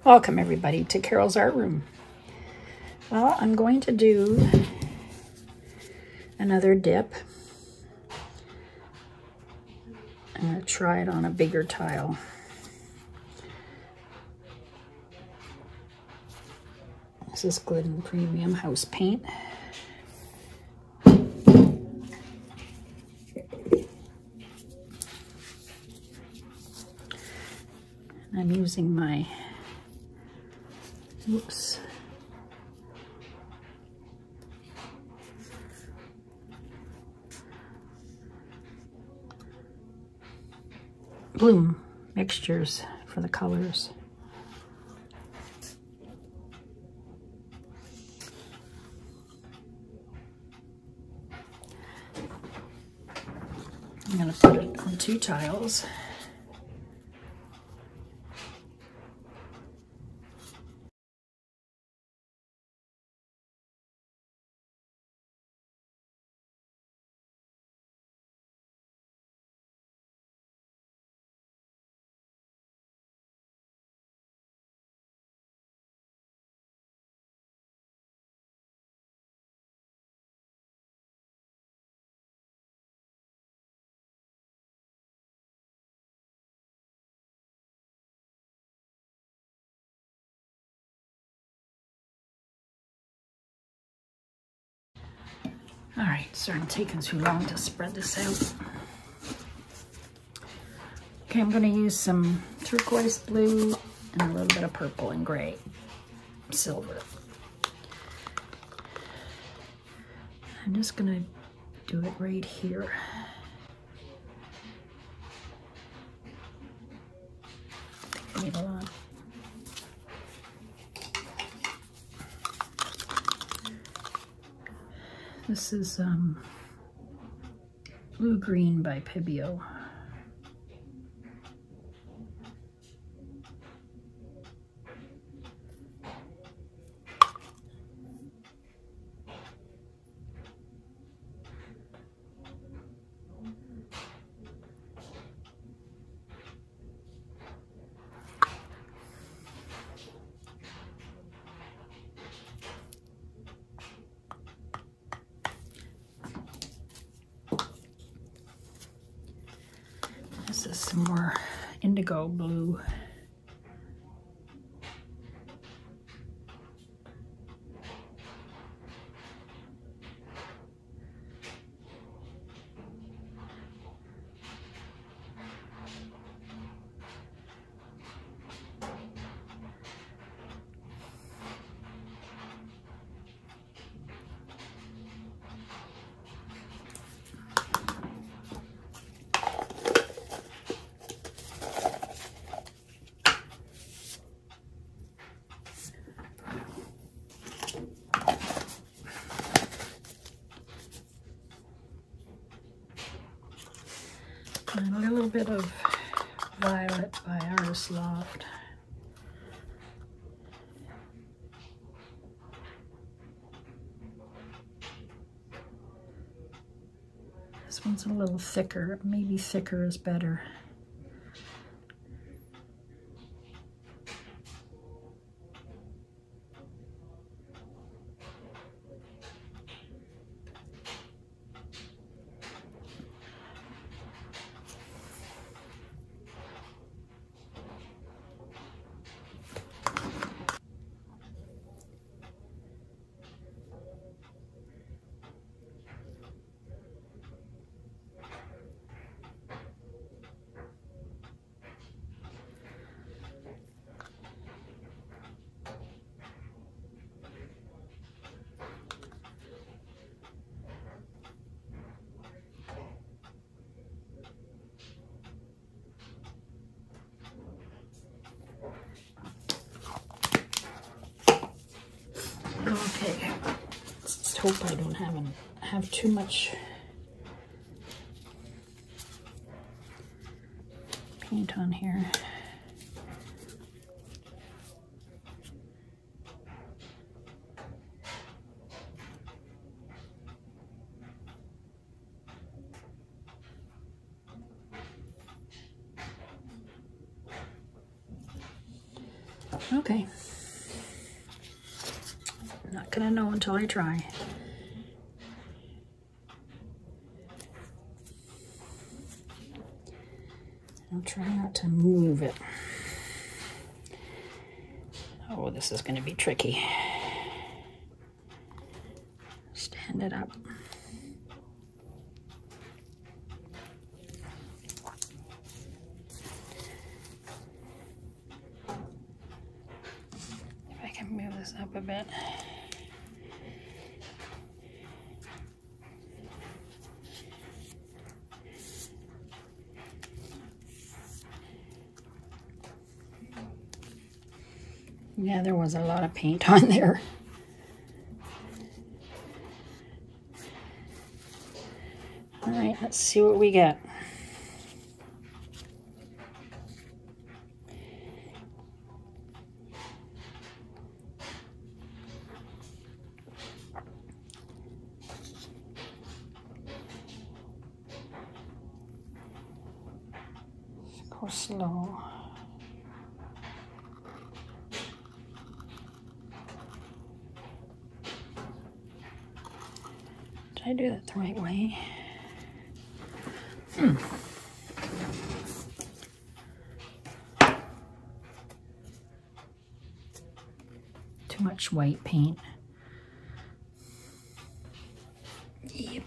Welcome everybody to Carol's Art Room. Well, I'm going to do another dip. I'm going to try it on a bigger tile. This is Glidden Premium house paint. I'm using my bloom mixtures for the colors. I'm going to put it on 2 tiles. All right, starting taking too long to spread this out. Okay, I'm going to use some turquoise blue and a little bit of purple and gray, silver. I'm just going to do it right here. I need a lot. This is Blue Green by Pibio. This is some more indigo blue. And a little bit of Violet by Artist Loft. This one's a little thicker. Maybe thicker is better. Okay, let's hope I don't have too much paint on here. Okay. I'm not gonna know until I try. I'll try not to move it. Oh, this is gonna be tricky. Stand it up. If I can move this up a bit. Yeah, there was a lot of paint on there. All right, let's see what we get. Go slow. Did I do that the right way? Too much white paint. Yep.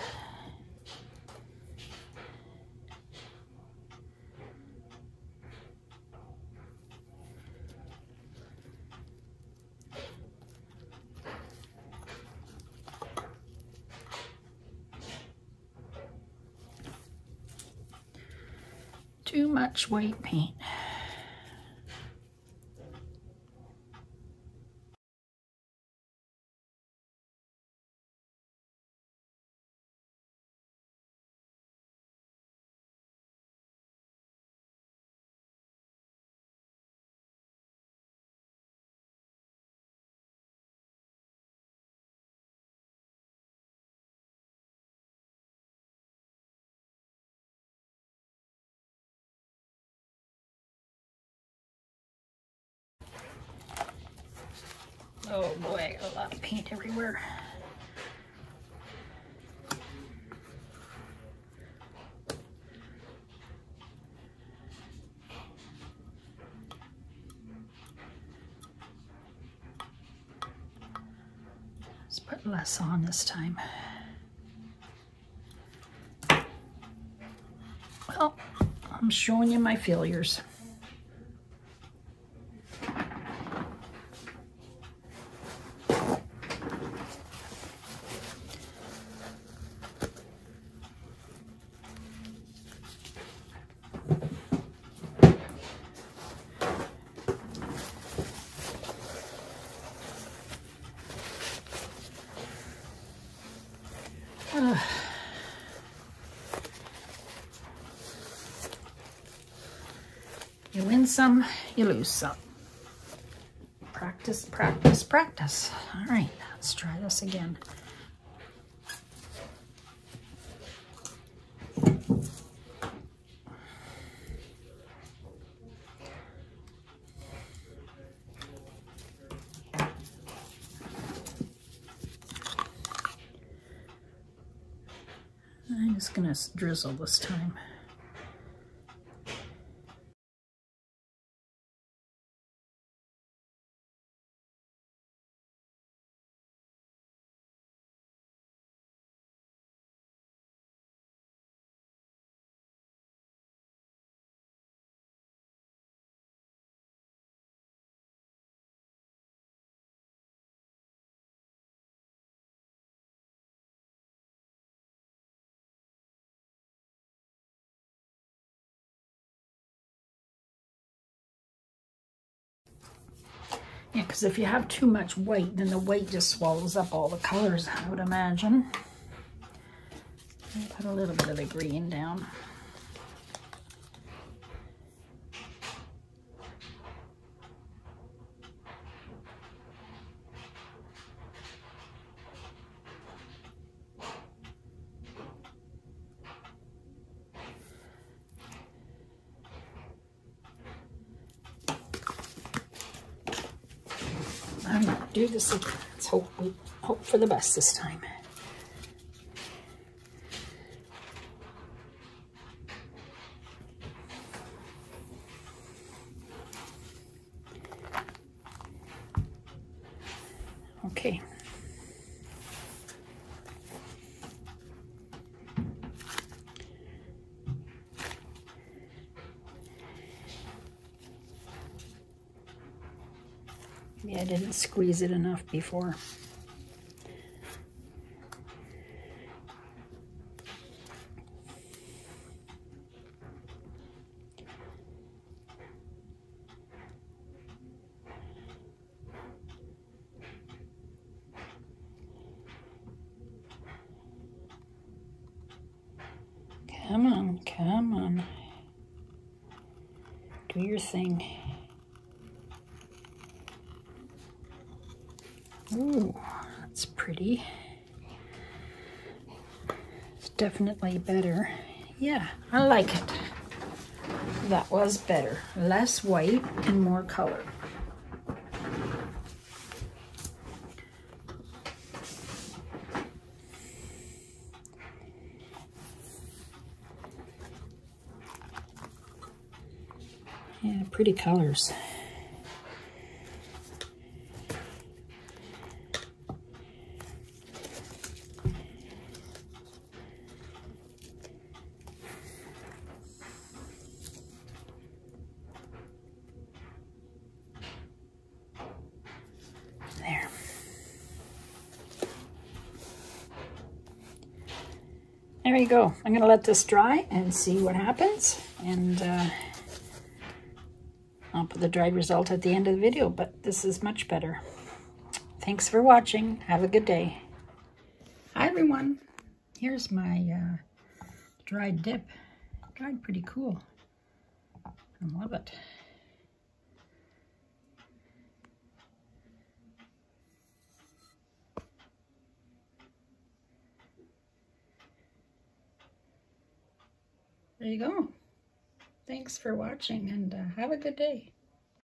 Too much white paint. Oh boy, I got a lot of paint everywhere. Let's put less on this time. Well, I'm showing you my failures. You win some, you lose some. Practice, practice, practice. All right, let's try this again. I'm just gonna drizzle this time. Yeah, because if you have too much white, then the white just swallows up all the colors, I would imagine. Put a little bit of the green down. do this. Let's hope for the best this time. Okay. Maybe I didn't squeeze it enough before. Come on, come on. Do your thing. Ooh, that's pretty. It's definitely better. Yeah, I like it. That was better. Less white and more color. Yeah, pretty colors. There. There you go. I'm going to let this dry and see what happens. And I'll put the dried result at the end of the video, but this is much better. Thanks for watching. Have a good day. Hi everyone. Here's my dried dip. Dried pretty cool. I love it. There you go. Thanks for watching and have a good day.